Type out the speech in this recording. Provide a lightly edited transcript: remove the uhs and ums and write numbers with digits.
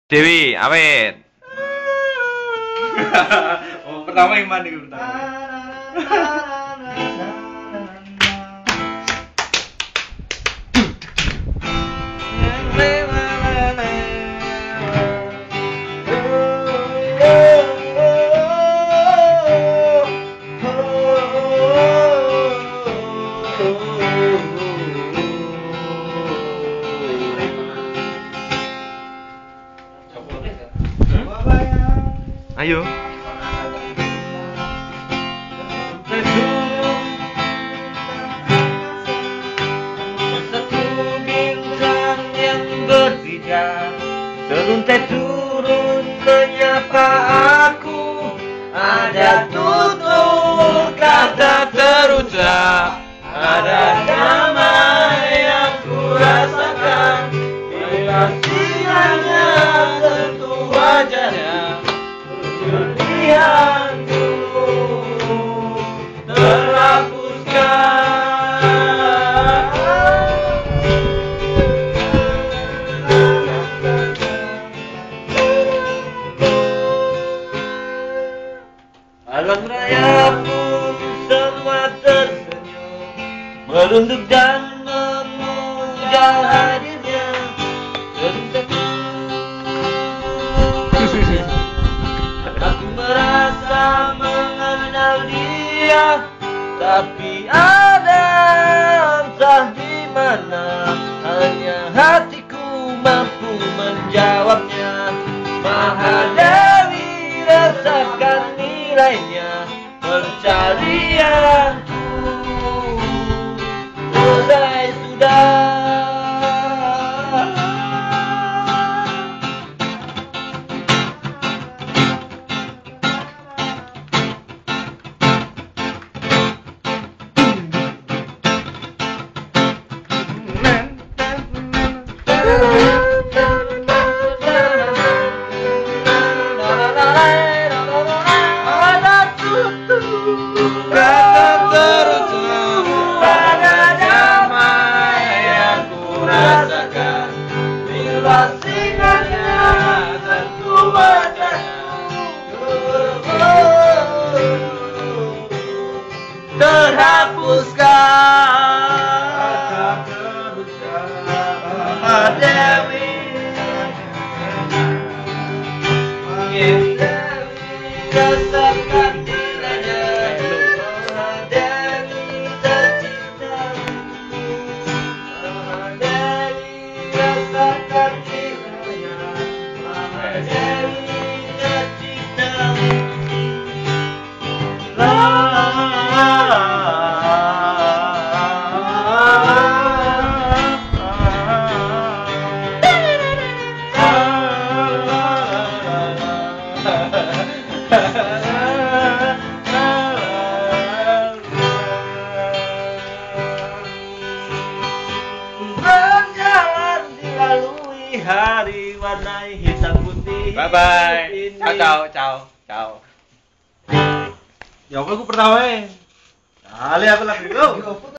Dewi, awet. Oh, pertama yang mana nih pertama? Ayo. Satu bintang yang berbeda seruntai turun menyapa aku. Ada tutur kata terucap, ada damai yang ku rasakan. Bila sinarnya sentuh wajahnya, kesedihanku Alam raya pun semua tersenyum, merunduk dan memuja hadirnya. Aku merasa mengenal dia, tapi ada entah di mana, hanya hatiku mampu menjawabnya. Mahadewi, rasakan nilainya pencarianku selesai sudah. Berjalan dilalui hari warnai hitam putih. Bye bye. Ciao. Ya apa aku pertama? Kali apa lagi?